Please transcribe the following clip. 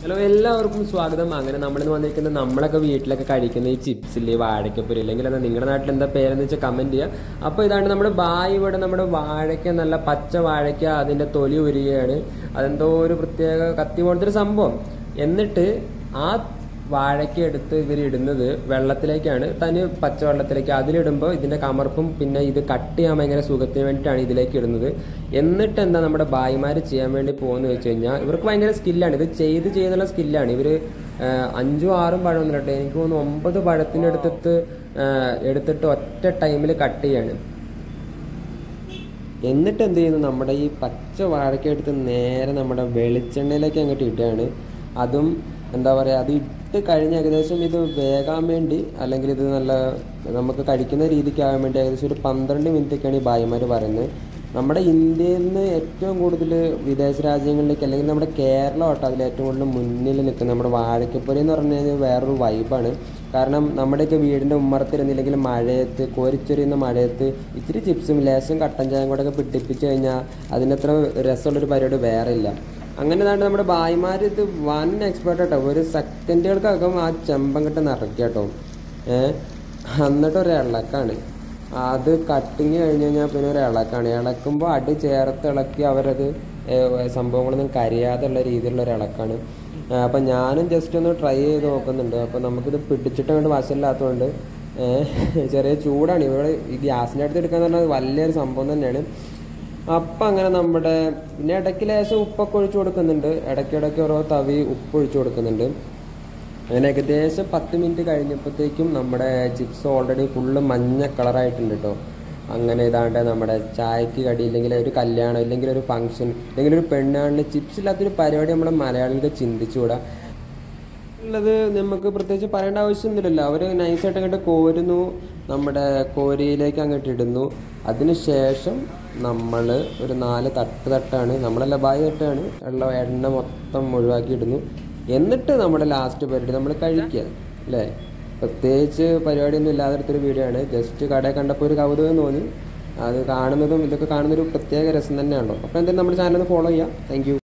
Hello, എല്ലാവർക്കും സ്വാഗതം. അങ്ങനെ നമ്മളിന്ന് വന്നിരിക്കുന്നത് നമ്മളൊക്കെ വീട്ടിലൊക്കെ കഴിക്കുന്ന ഈ ചിപ്സില്ലേ, വാഴക്കപ്പൊരി, അല്ലെങ്കിൽ എന്താ നിങ്ങളുടെ നാട്ടിൽ എന്താ പേരെന്ന് വെച്ചാൽ കമന്റ് ചെയ്യുക. അപ്പോൾ ഇതാണ് നമ്മുടെ ബായി ഇവിടെ നമ്മുടെ വാഴയ്ക്ക, നല്ല പച്ച വാഴയ്ക്ക, അതിന്റെ തൊലി ഉരികയാണ്. അതെന്തോ ഒരു പ്രത്യേക കത്തി പോലത്തെ ഒരു സംഭവം. എന്നിട്ട് ആ വാഴയ്ക്ക എടുത്ത് ഇവരിടുന്നത് വെള്ളത്തിലേക്കാണ്, തനി പച്ചവെള്ളത്തിലേക്ക്. അതിലിടുമ്പോൾ ഇതിന്റെ കമർപ്പും പിന്നെ ഇത് കട്ട് ചെയ്യാൻ ഭയങ്കര സുഖത്തിന് വേണ്ടിയിട്ടാണ് ഇതിലേക്ക് ഇടുന്നത്. എന്നിട്ട് എന്താ നമ്മുടെ ബായിമാർ ചെയ്യാൻ വേണ്ടി പോകുന്നത് വെച്ച് കഴിഞ്ഞാൽ, ഇവർക്ക് ഭയങ്കര സ്കില്ലാണ്, ഇത് ചെയ്യുന്നുള്ള സ്കില്ലാണ്. ഇവര് 5ഉം 6ഉം പഴമൊന്നും ഇട്ടെ, എനിക്ക് തോന്നുന്നു 9 പഴത്തിന് എടുത്തിട്ട് ഒറ്റ ടൈമിൽ കട്ട് ചെയ്യാണ്. എന്നിട്ട് എന്ത് ചെയ്യുന്നു, നമ്മുടെ ഈ പച്ച വാഴയ്ക്ക എടുത്ത് നേരെ നമ്മുടെ വെളിച്ചെണ്ണയിലേക്ക് അങ്ങോട്ട് ഇടുകയാണ്. അതും എന്താ പറയുക, അത് ഇട്ട് കഴിഞ്ഞ് ഏകദേശം ഇത് വേകാൻ വേണ്ടി, അല്ലെങ്കിൽ ഇത് നല്ല നമുക്ക് കഴിക്കുന്ന രീതിക്കാകാൻ വേണ്ടി ഏകദേശം ഒരു 12 മിനിറ്റൊക്കെയാണ് ഈ ഭായിമാർ പറയുന്നത്. നമ്മുടെ ഇന്ത്യയിൽ നിന്ന് ഏറ്റവും കൂടുതൽ വിദേശ രാജ്യങ്ങളിലേക്ക്, അല്ലെങ്കിൽ നമ്മുടെ കേരളം ആട്ടോ അതിൽ ഏറ്റവും കൂടുതൽ മുന്നിൽ നിൽക്കുന്ന നമ്മുടെ വാഴക്കപ്പൊരി എന്ന് പറഞ്ഞു കഴിഞ്ഞാൽ വേറൊരു വൈബാണ്. കാരണം നമ്മുടെയൊക്കെ വീടിൻ്റെ ഉമ്മറത്തിരുന്നില്ലെങ്കിൽ മഴയത്ത്, കോരിച്ചൊരിയുന്ന മഴയത്ത് ഇത്തിരി ചിപ്സും ലേശം കട്ടൻ ചായം കൂടെ ഒക്കെ പിടിപ്പിച്ച് കഴിഞ്ഞാൽ അതിനത്ര രസമുള്ളൊരു പരിപാടി വേറെ ഇല്ല. അങ്ങനെ തന്നെ നമ്മുടെ ഭായിമാർ ഇത് വൻ എക്സ്പേർട്ട് കേട്ടോ. ഒരു സെക്കൻഡുകൾക്കകം ആ ചെമ്പങ്കിട്ട് നിറയ്ക്കുക കേട്ടോ. എന്നിട്ട് ഒരു ഇളക്കാണ്, അത് കട്ടിങ് കഴിഞ്ഞ് കഴിഞ്ഞാൽ പിന്നെ ഒരു ഇളക്കാണ്. ഇളക്കുമ്പോൾ അടി ചേർത്ത് ഇളക്കി അവരത് സംഭവങ്ങളൊന്നും കരിയാതെ ഉള്ള രീതിയിലുള്ള ഒരു ഇളക്കാണ്. അപ്പം ഞാനും ജസ്റ്റ് ഒന്ന് ട്രൈ ചെയ്ത് നോക്കുന്നുണ്ട്. അപ്പം നമുക്കിത് പിടിച്ചിട്ട് അങ്ങോട്ട് വശമില്ലാത്തതുകൊണ്ട് ചെറിയ ചൂടാണ്. ഇവിടെ ഈ ഗ്യാസിൻ്റെ അടുത്ത് എടുക്കാന്ന് പറഞ്ഞാൽ വലിയൊരു സംഭവം തന്നെയാണ്. അപ്പം അങ്ങനെ നമ്മുടെ പിന്നെ ഇടയ്ക്ക് ലേശം ഉപ്പൊക്കെ ഒഴിച്ചു കൊടുക്കുന്നുണ്ട്, ഇടയ്ക്കിടയ്ക്ക് ഓരോ തവി ഉപ്പ് ഒഴിച്ചു കൊടുക്കുന്നുണ്ട്. അങ്ങനെ ഏകദേശം 10 മിനിറ്റ് കഴിഞ്ഞപ്പോഴത്തേക്കും നമ്മുടെ ചിപ്സ് ഓൾറെഡി ഫുള്ള് മഞ്ഞ കളറായിട്ടുണ്ട് കേട്ടോ. അങ്ങനെ ഇതാണ്ട് നമ്മുടെ ചായക്ക് കടി, ഇല്ലെങ്കിൽ ഒരു കല്യാണം, ഇല്ലെങ്കിൽ ഒരു ഫംഗ്ഷൻ, ഇല്ലെങ്കിൽ ഒരു പെണ്ണാണിന് ചിപ്സ് ഇല്ലാത്തൊരു പരിപാടി നമ്മുടെ മലയാളികൾക്ക് ചിന്തിച്ചുകൂടാ. ഉള്ളത് നമുക്ക് പ്രത്യേകിച്ച് പറയേണ്ട ആവശ്യമൊന്നുമില്ലല്ലോ. അവർ നൈസായിട്ട് അങ്ങോട്ട് കോരുന്നു, നമ്മുടെ കോരിയിലേക്ക് അങ്ങോട്ട് ഇടുന്നു. അതിനുശേഷം നമ്മൾ ഒരു 4 തട്ടാണ്, നമ്മളെല്ലാം ബായി തട്ടാണ്, ഉള്ള എണ്ണ മൊത്തം ഒഴിവാക്കി ഇടുന്നു. എന്നിട്ട് നമ്മുടെ ലാസ്റ്റ് പരിപാടി നമ്മൾ കഴിക്കുക അല്ലേ. പ്രത്യേകിച്ച് പരിപാടിയൊന്നും ഇല്ലാതെടുത്തൊരു വീഡിയോ ആണ്. ജസ്റ്റ് കടയിൽ കണ്ടപ്പോൾ ഒരു കൗതുകം തോന്നി. അത് കാണുന്നതും ഇതൊക്കെ കാണുന്നൊരു പ്രത്യേക രസം തന്നെയാണല്ലോ. അപ്പോൾ എന്തായാലും നമ്മുടെ ചാനൽ ഒന്ന് ഫോളോ ചെയ്യുക. Thank U.